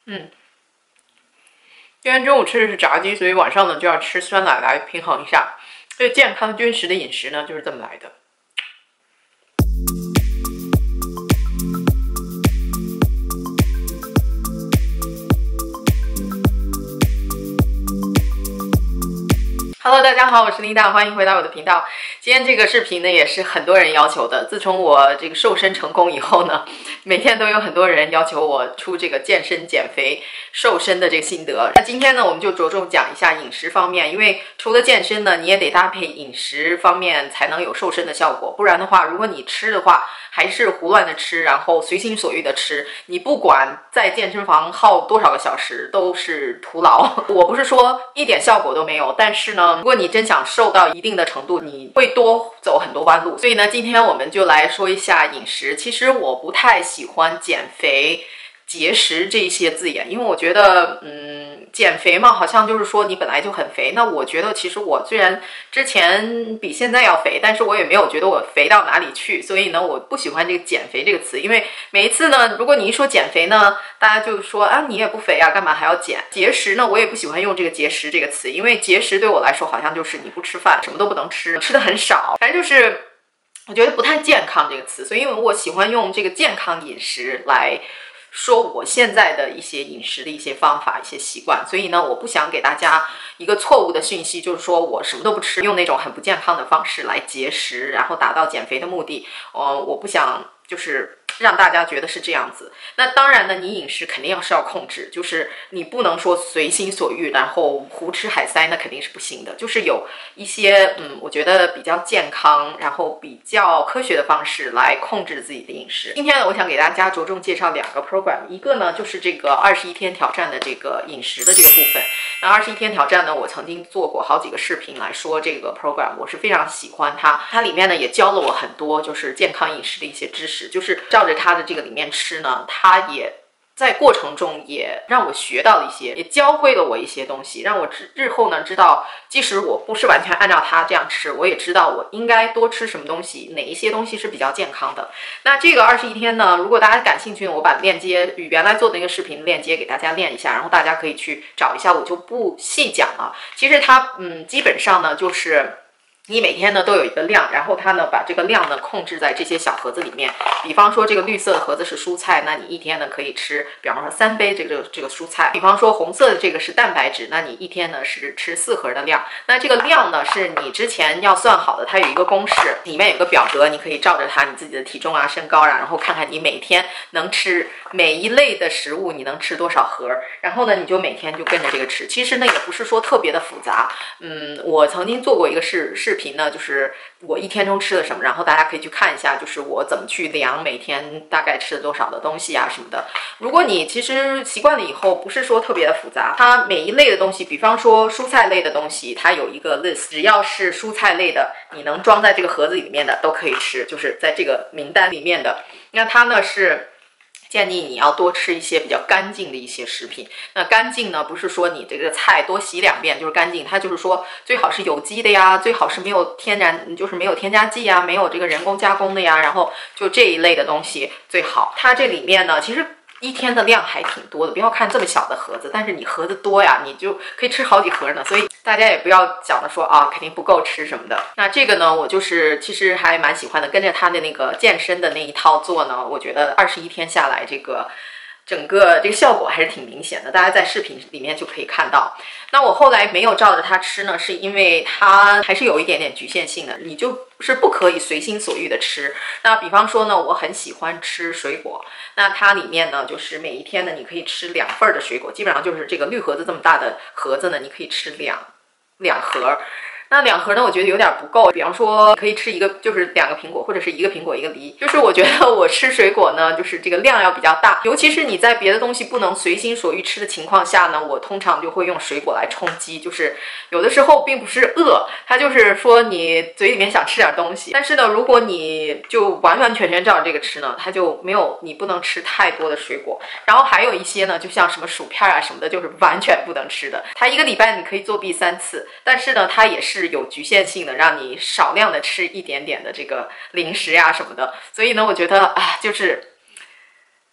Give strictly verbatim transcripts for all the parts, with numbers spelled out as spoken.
嗯，今天中午吃的是炸鸡，所以晚上呢就要吃酸奶来平衡一下。所以健康均食的饮食呢就是这么来的。Hello， 大家好，我是琳达，欢迎回到我的频道。今天这个视频呢，也是很多人要求的。自从我这个瘦身成功以后呢，每天都有很多人要求我出这个健身、减肥、瘦身的这个心得。那今天呢，我们就着重讲一下饮食方面，因为除了健身呢，你也得搭配饮食方面才能有瘦身的效果。不然的话，如果你吃的话，还是胡乱的吃，然后随心所欲的吃，你不管在健身房耗多少个小时，都是徒劳。我不是说一点效果都没有，但是呢，如果你真想瘦到一定的程度，你会多走很多弯路。所以呢，今天我们就来说一下饮食。其实我不太喜欢减肥、节食这些字眼，因为我觉得，嗯，减肥嘛，好像就是说你本来就很肥。那我觉得，其实我虽然之前比现在要肥，但是我也没有觉得我肥到哪里去。所以呢，我不喜欢这个减肥这个词，因为每一次呢，如果你一说减肥呢，大家就说啊，你也不肥啊，干嘛还要减？节食呢，我也不喜欢用这个节食这个词，因为节食对我来说好像就是你不吃饭，什么都不能吃，吃的很少，反正就是我觉得不太健康这个词。所以因为我喜欢用这个健康饮食来说我现在的一些饮食的一些方法、一些习惯，所以呢，我不想给大家一个错误的讯息，就是说我什么都不吃，用那种很不健康的方式来节食，然后达到减肥的目的。呃，我不想就是让大家觉得是这样子。那当然呢，你饮食肯定要是要控制，就是你不能说随心所欲，然后胡吃海塞，那肯定是不行的。就是有一些嗯，我觉得比较健康，然后比较科学的方式来控制自己的饮食。今天呢，我想给大家着重介绍两个 program， 一个呢就是这个二十一天挑战的这个饮食的这个部分。那二十一天挑战呢，我曾经做过好几个视频来说这个 program， 我是非常喜欢它。它里面呢也教了我很多就是健康饮食的一些知识，就是照着它的这个里面吃呢，它也在过程中也让我学到了一些，也教会了我一些东西，让我日后呢知道，即使我不是完全按照它这样吃，我也知道我应该多吃什么东西，哪一些东西是比较健康的。那这个二十一天呢，如果大家感兴趣呢，我把链接与原来做的那个视频链接给大家练一下，然后大家可以去找一下，我就不细讲了。其实它嗯，基本上呢就是你每天呢都有一个量，然后它呢把这个量呢控制在这些小盒子里面。比方说这个绿色的盒子是蔬菜，那你一天呢可以吃，比方说三杯这个这个蔬菜。比方说红色的这个是蛋白质，那你一天呢是吃四盒的量。那这个量呢是你之前要算好的，它有一个公式，里面有个表格，你可以照着它你自己的体重啊、身高啊，然后看看你每天能吃每一类的食物，你能吃多少盒，然后呢你就每天就跟着这个吃。其实呢也不是说特别的复杂，嗯，我曾经做过一个视视频呢，就是我一天中吃了什么，然后大家可以去看一下，就是我怎么去量每天大概吃了多少的东西啊什么的。如果你其实习惯了以后，不是说特别的复杂，它每一类的东西，比方说蔬菜类的东西，它有一个 list， 只要是蔬菜类的，你能装在这个盒子里面的都可以吃，就是在这个名单里面的。那它呢是建议你要多吃一些比较干净的一些食品。那干净呢，不是说你这个菜多洗两遍就是干净，它就是说最好是有机的呀，最好是没有天然，就是没有添加剂呀，没有这个人工加工的呀，然后就这一类的东西最好。它这里面呢，其实一天的量还挺多的，不要看这么小的盒子，但是你盒子多呀，你就可以吃好几盒呢。所以大家也不要讲的说啊，肯定不够吃什么的。那这个呢，我就是其实还蛮喜欢的，跟着他的那个健身的那一套做呢，我觉得二十一天下来，这个整个这个效果还是挺明显的，大家在视频里面就可以看到。那我后来没有照着它吃呢，是因为它还是有一点点局限性的，你就是不可以随心所欲的吃。那比方说呢，我很喜欢吃水果，那它里面呢就是每一天呢你可以吃两份的水果，基本上就是这个绿盒子这么大的盒子呢，你可以吃两两盒。那两盒呢，我觉得有点不够。比方说，可以吃一个，就是两个苹果，或者是一个苹果一个梨。就是我觉得我吃水果呢，就是这个量要比较大。尤其是你在别的东西不能随心所欲吃的情况下呢，我通常就会用水果来充饥。就是有的时候并不是饿，它就是说你嘴里面想吃点东西。但是呢，如果你就完完全全照着这个吃呢，它就没有，你不能吃太多的水果。然后还有一些呢，就像什么薯片啊什么的，就是完全不能吃的。它一个礼拜你可以作弊三次，但是呢，它也是有局限性的，让你少量的吃一点点的这个零食呀、啊、什么的。所以呢，我觉得啊，就是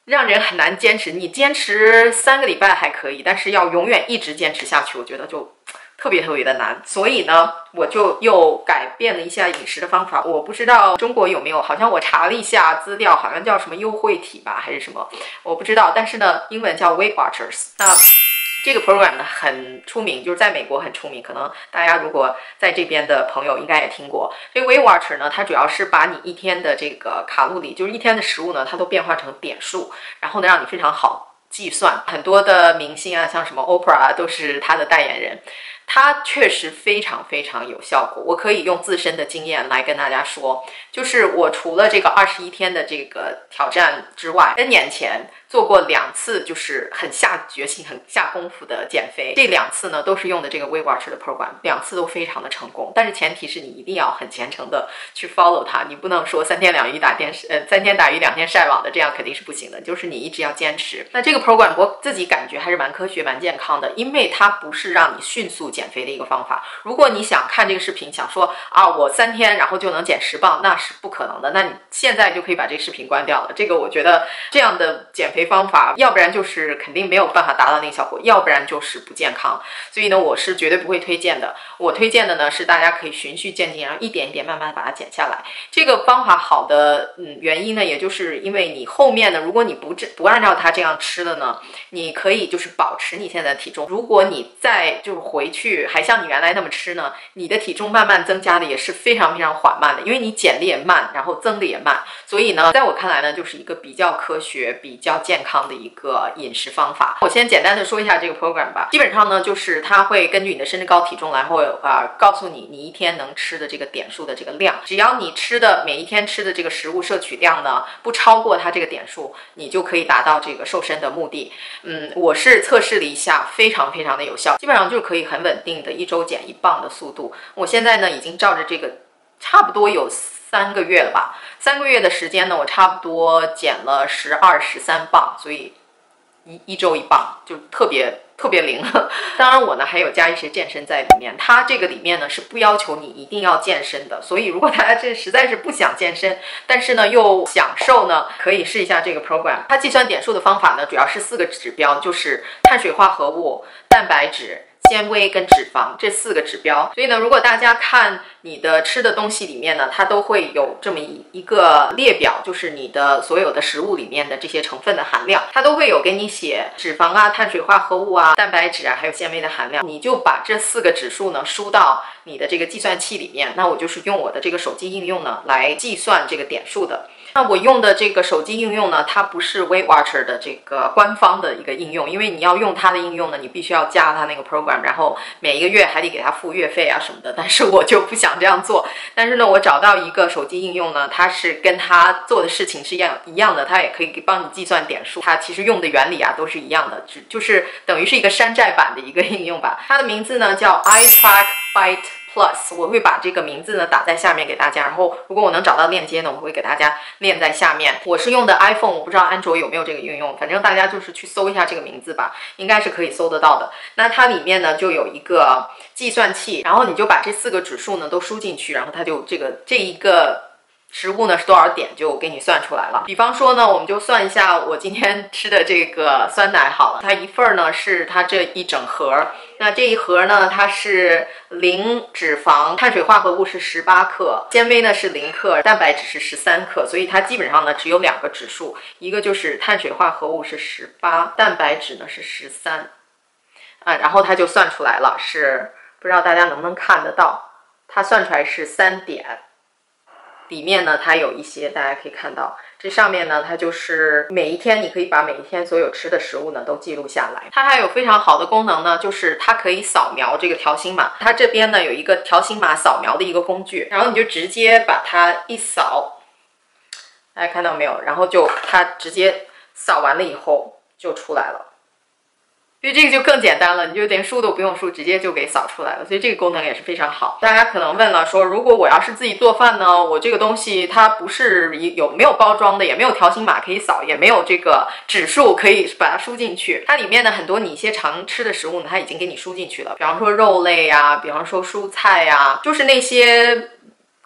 让人很难坚持。你坚持三个礼拜还可以，但是要永远一直坚持下去，我觉得就特别特别的难。所以呢，我就又改变了一下饮食的方法。我不知道中国有没有，好像我查了一下资料，好像叫什么优惠体吧，还是什么，我不知道。但是呢，英文叫 Weight Watchers。那这个 program 呢很出名，就是在美国很出名，可能大家如果在这边的朋友应该也听过。这个 Weight Watcher 呢，它主要是把你一天的这个卡路里，就是一天的食物呢，它都变化成点数，然后呢让你非常好计算。很多的明星啊，像什么 Oprah 啊，都是他的代言人。它确实非常非常有效果，我可以用自身的经验来跟大家说，就是我除了这个二十一天的这个挑战之外 ，N 年前做过两次，就是很下决心、很下功夫的减肥。这两次呢，都是用的这个 Weight Watcher 的 program， 两次都非常的成功。但是前提是你一定要很虔诚的去 follow 它，你不能说三天两鱼打电视，呃，三天打鱼两天晒网的，这样肯定是不行的。就是你一直要坚持。那这个 program 我自己感觉还是蛮科学、蛮健康的，因为它不是让你迅速减肥的一个方法。如果你想看这个视频，想说啊，我三天然后就能减十磅，那是不可能的。那你现在就可以把这个视频关掉了。这个我觉得这样的减肥方法，要不然就是肯定没有办法达到那个效果，要不然就是不健康。所以呢，我是绝对不会推荐的。我推荐的呢是大家可以循序渐进，然后一点一点慢慢把它减下来。这个方法好的嗯原因呢，也就是因为你后面呢，如果你不不按照它这样吃的呢，你可以就是保持你现在的体重。如果你再就是回去还像你原来那么吃呢，你的体重慢慢增加的也是非常非常缓慢的，因为你减的也慢，然后增的也慢。所以呢，在我看来呢，就是一个比较科学、比较健康的一个饮食方法。我先简单的说一下这个 program 吧。基本上呢，就是它会根据你的身高体重，然后啊、呃、告诉你你一天能吃的这个点数的这个量。只要你吃的每一天吃的这个食物摄取量呢，不超过它这个点数，你就可以达到这个瘦身的目的。嗯，我是测试了一下，非常非常的有效，基本上就是可以很稳定的一周减一磅的速度。我现在呢已经照着这个差不多有三个月了吧，三个月的时间呢，我差不多减了十二十三磅，所以一一周一磅，就特别特别灵。当然我呢还有加一些健身在里面，它这个里面呢是不要求你一定要健身的，所以如果大家这实在是不想健身，但是呢又享受呢，可以试一下这个 program。它计算点数的方法呢主要是四个指标，就是碳水化合物、蛋白质、纤维跟脂肪这四个指标。所以呢，如果大家看你的吃的东西里面呢，它都会有这么一一个列表，就是你的所有的食物里面的这些成分的含量，它都会有给你写脂肪啊、碳水化合物啊、蛋白质啊，还有纤维的含量。你就把这四个指数呢输到你的这个计算器里面。那我就是用我的这个手机应用呢来计算这个点数的。那我用的这个手机应用呢，它不是 Weight Watcher 的这个官方的一个应用，因为你要用它的应用呢，你必须要加它那个 program， 然后每一个月还得给它付月费啊什么的。但是我就不想这样做。但是呢，我找到一个手机应用呢，它是跟它做的事情是一样一样的，它也可以帮你计算点数，它其实用的原理啊都是一样的，只就是等于是一个山寨版的一个应用吧。它的名字呢叫 iTrack Bite Plus， 我会把这个名字呢打在下面给大家，然后如果我能找到链接呢，我会给大家链在下面。我是用的 iPhone， 我不知道安卓有没有这个应用，反正大家就是去搜一下这个名字吧，应该是可以搜得到的。那它里面呢就有一个计算器，然后你就把这四个指数呢都输进去，然后它就这个这一个食物呢是多少点就给你算出来了。比方说呢，我们就算一下我今天吃的这个酸奶好了，它一份呢是它这一整盒，那这一盒呢它是零脂肪，碳水化合物是十八克，纤维呢是零克，蛋白质是十三克，所以它基本上呢只有两个指数，一个就是碳水化合物是十八，蛋白质呢是十三，啊，然后它就算出来了，是不知道大家能不能看得到，它算出来是三点。里面呢它有一些大家可以看到，这上面呢它就是每一天你可以把每一天所有吃的食物呢都记录下来。它还有非常好的功能呢，就是它可以扫描这个条形码，它这边呢有一个条形码扫描的一个工具，然后你就直接把它一扫，大家看到没有，然后就它直接扫完了以后就出来了。所以这个就更简单了，你就连输都不用输，直接就给扫出来了。所以这个功能也是非常好。大家可能问了说，如果我要是自己做饭呢，我这个东西它不是有没有包装的，也没有条形码可以扫，也没有这个指数可以把它输进去。它里面的很多你一些常吃的食物呢，它已经给你输进去了，比方说肉类呀、啊，比方说蔬菜呀、啊，就是那些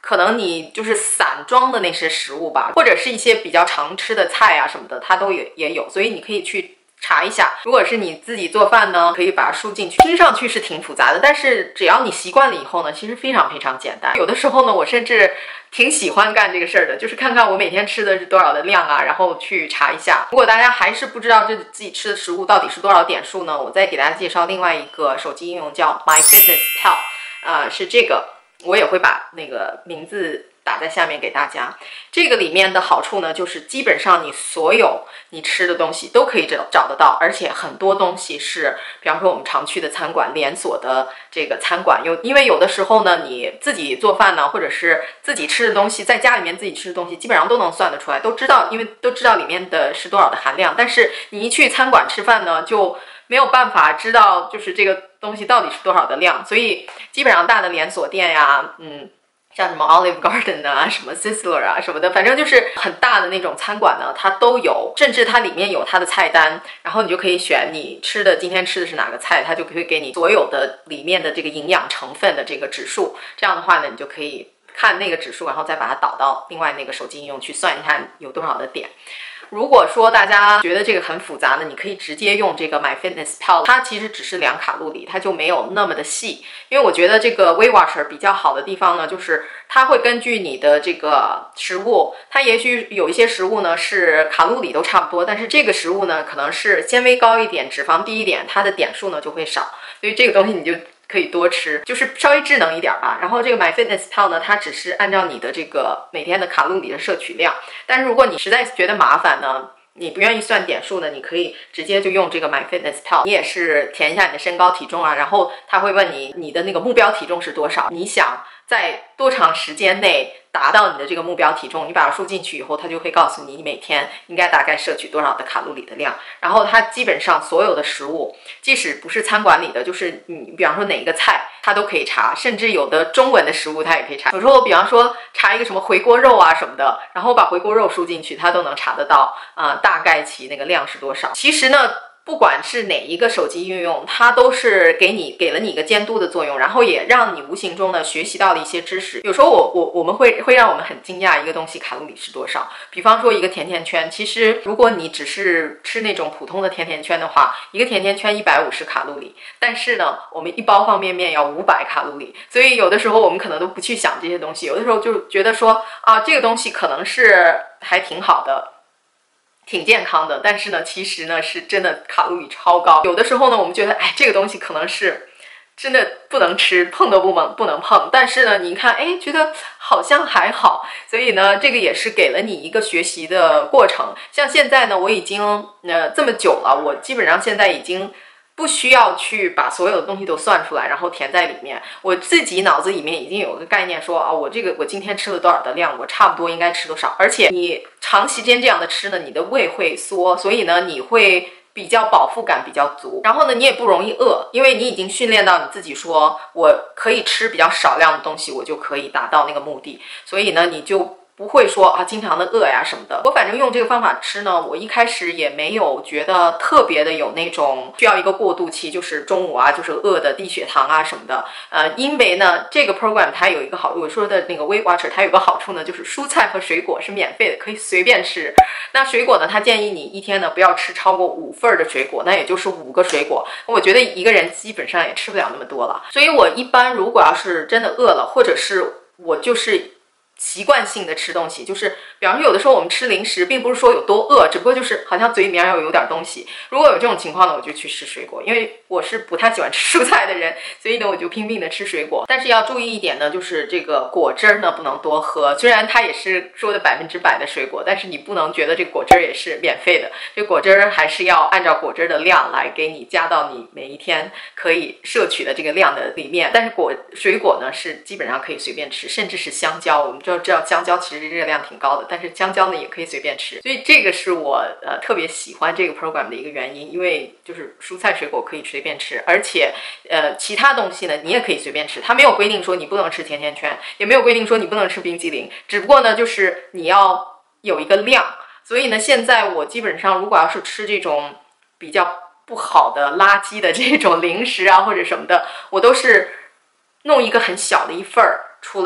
可能你就是散装的那些食物吧，或者是一些比较常吃的菜啊什么的，它都也也有，所以你可以去查一下。如果是你自己做饭呢，可以把它输进去。听上去是挺复杂的，但是只要你习惯了以后呢，其实非常非常简单。有的时候呢，我甚至挺喜欢干这个事儿的，就是看看我每天吃的是多少的量啊，然后去查一下。如果大家还是不知道这自己吃的食物到底是多少点数呢，我再给大家介绍另外一个手机应用叫 MyFitnessPal， 呃，是这个，我也会把那个名字打在下面给大家。这个里面的好处呢，就是基本上你所有你吃的东西都可以找找得到，而且很多东西是，比方说我们常去的餐馆，连锁的这个餐馆有，因为有的时候呢，你自己做饭呢，或者是自己吃的东西，在家里面自己吃的东西，基本上都能算得出来，都知道，因为都知道里面的是多少的含量。但是你一去餐馆吃饭呢，就没有办法知道就是这个东西到底是多少的量，所以基本上大的连锁店呀，嗯。像什么 Olive Garden 啊，什么 Sizzler 啊什么的，反正就是很大的那种餐馆呢，它都有，甚至它里面有它的菜单，然后你就可以选你吃的今天吃的是哪个菜，它就可以给你所有的里面的这个营养成分的这个指数。这样的话呢，你就可以看那个指数，然后再把它导到另外那个手机应用去算一下有多少的点。如果说大家觉得这个很复杂呢，你可以直接用这个 MyFitnessPal， 它其实只是量卡路里，它就没有那么的细。因为我觉得这个 Weight Watcher 比较好的地方呢，就是它会根据你的这个食物，它也许有一些食物呢是卡路里都差不多，但是这个食物呢可能是纤维高一点，脂肪低一点，它的点数呢就会少，所以这个东西你就可以多吃，就是稍微智能一点吧。然后这个 MyFitnessPal 呢，它只是按照你的这个每天的卡路里的摄取量，但是如果你实在觉得麻烦呢，你不愿意算点数呢，你可以直接就用这个 MyFitnessPal， 你也是填一下你的身高体重啊，然后他会问你你的那个目标体重是多少，你想在多长时间内达到你的这个目标体重，你把它输进去以后，它就会告诉你你每天应该大概摄取多少的卡路里的量。然后它基本上所有的食物，即使不是餐馆里的，就是你比方说哪一个菜它都可以查，甚至有的中文的食物它也可以查。有时候比方说查一个什么回锅肉啊什么的，然后把回锅肉输进去，它都能查得到啊、呃，大概其那个量是多少。其实呢，不管是哪一个手机应用，它都是给你给了你一个监督的作用，然后也让你无形中呢学习到了一些知识。有时候我我我们会会让我们很惊讶一个东西卡路里是多少。比方说一个甜甜圈，其实如果你只是吃那种普通的甜甜圈的话，一个甜甜圈一百五十卡路里，但是呢，我们一包方便面要五百卡路里，所以有的时候我们可能都不去想这些东西，有的时候就觉得说啊，这个东西可能是还挺好的。挺健康的，但是呢，其实呢是真的卡路里超高。有的时候呢，我们觉得，哎，这个东西可能是真的不能吃，碰都不能不能碰。但是呢，你看，哎，觉得好像还好。所以呢，这个也是给了你一个学习的过程。像现在呢，我已经呃这么久了，我基本上现在已经不需要去把所有的东西都算出来，然后填在里面。我自己脑子里面已经有个概念说，啊，我这个我今天吃了多少的量，我差不多应该吃多少。而且你长时间这样的吃呢，你的胃会缩，所以呢，你会比较饱腹感比较足。然后呢，你也不容易饿，因为你已经训练到你自己说，我可以吃比较少量的东西，我就可以达到那个目的。所以呢，你就不会说啊经常的饿呀什么的。我反正用这个方法吃呢，我一开始也没有觉得特别的有那种需要一个过渡期，就是中午啊就是饿的低血糖啊什么的。呃，因为呢这个 program 它有一个好，我说的那个 Weight Watcher 它有个好处呢，就是蔬菜和水果是免费的，可以随便吃。那水果呢，它建议你一天呢不要吃超过五份的水果，那也就是五个水果。我觉得一个人基本上也吃不了那么多了，所以我一般如果要是真的饿了，或者是我就是习惯性的吃东西，就是比方说有的时候我们吃零食并不是说有多饿，只不过就是好像嘴里面要有点东西。如果有这种情况呢，我就去吃水果，因为我是不太喜欢吃蔬菜的人，所以呢我就拼命的吃水果。但是要注意一点呢，就是这个果汁呢不能多喝，虽然它也是说的百分之百的水果，但是你不能觉得这个果汁也是免费的，这果汁还是要按照果汁的量来给你加到你每一天可以摄取的这个量的里面。但是果水果呢是基本上可以随便吃，甚至是香蕉，我们就知道香蕉其实热量挺高的，但是香蕉呢也可以随便吃。所以这个是我呃特别喜欢这个 program 的一个原因，因为就是蔬菜水果可以随便吃，而且呃其他东西呢你也可以随便吃，它没有规定说你不能吃甜甜圈，也没有规定说你不能吃冰激凌，只不过呢就是你要有一个量。所以呢现在我基本上如果要是吃这种比较不好的垃圾的这种零食啊或者什么的，我都是弄一个很小的一份儿出来，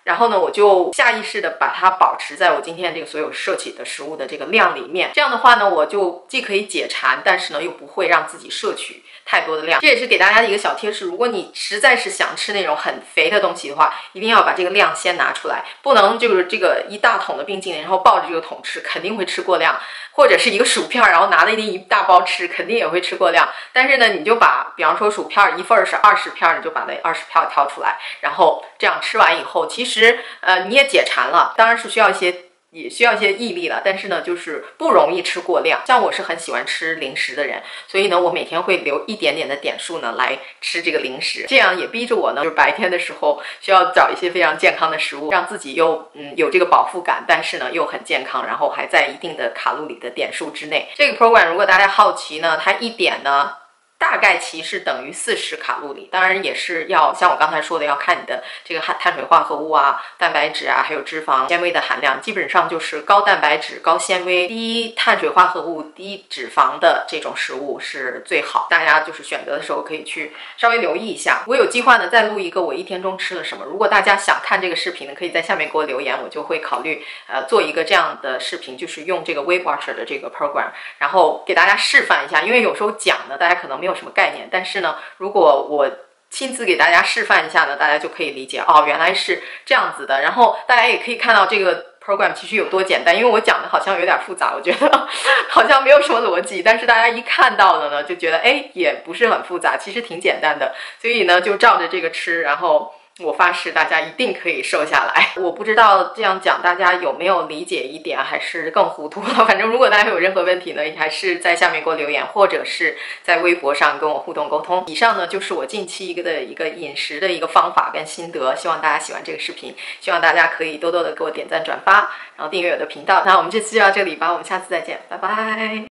然后呢，我就下意识的把它保持在我今天这个所有摄取的食物的这个量里面。这样的话呢，我就既可以解馋，但是呢又不会让自己摄取太多的量。这也是给大家的一个小贴士，如果你实在是想吃那种很肥的东西的话，一定要把这个量先拿出来，不能就是这个一大桶的冰激凌，然后抱着这个桶吃，肯定会吃过量。或者是一个薯片，然后拿了一一大包吃，肯定也会吃过量。但是呢，你就把，比方说薯片一份是二十片，你就把那二十片挑出来，然后这样吃完以后，其实呃你也解馋了，当然是需要一些。也需要一些毅力了，但是呢，就是不容易吃过量。像我是很喜欢吃零食的人，所以呢，我每天会留一点点的点数呢来吃这个零食，这样也逼着我呢，就是白天的时候需要找一些非常健康的食物，让自己又嗯有这个饱腹感，但是呢又很健康，然后还在一定的卡路里的点数之内。这个 program 如果大家好奇呢，它一点呢。大概其是等于四十卡路里，当然也是要像我刚才说的，要看你的这个碳水化合物啊、蛋白质啊，还有脂肪、纤维的含量，基本上就是高蛋白质、高纤维、低碳水化合物、低脂肪的这种食物是最好。大家就是选择的时候可以去稍微留意一下。我有计划呢再录一个我一天中吃了什么。如果大家想看这个视频呢，可以在下面给我留言，我就会考虑呃做一个这样的视频，就是用这个 Weight Watcher 的这个 program， 然后给大家示范一下。因为有时候讲呢，大家可能没有什么概念，但是呢，如果我亲自给大家示范一下呢，大家就可以理解哦，原来是这样子的。然后大家也可以看到这个 program 其实有多简单，因为我讲的好像有点复杂，我觉得好像没有什么逻辑，但是大家一看到了呢，就觉得哎，也不是很复杂，其实挺简单的。所以呢，就照着这个吃，然后我发誓大家一定可以瘦下来。我不知道这样讲大家有没有理解一点，还是更糊涂了。反正如果大家有任何问题呢，还是在下面给我留言，或者是在微博上跟我互动沟通。以上呢就是我近期一个的一个饮食的一个方法跟心得，希望大家喜欢这个视频，希望大家可以多多的给我点赞转发，然后订阅我的频道。那我们这次就到这里吧，我们下次再见，拜拜。